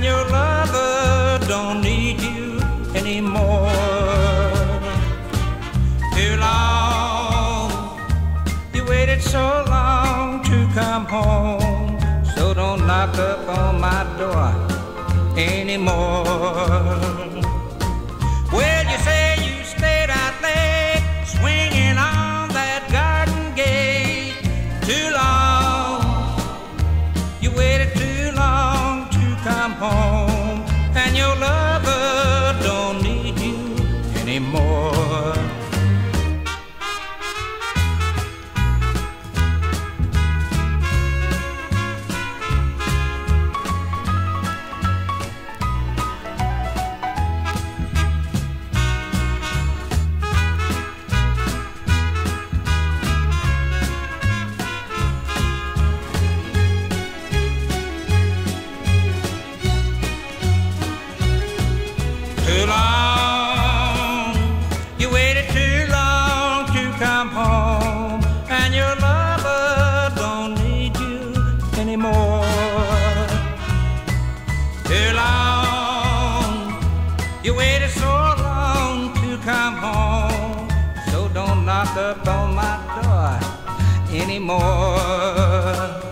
your lover don't need you anymore. Too long, you waited so long to come home, so don't knock up on my door anymore. Well, you say you stayed out late, swinging on that garden gate. Too long, you waited too long to come home, and your lover don't need you anymore. Too long, you waited too long to come home, and your lover don't need you anymore. Too long, you waited so long to come home, so don't knock up on my door anymore.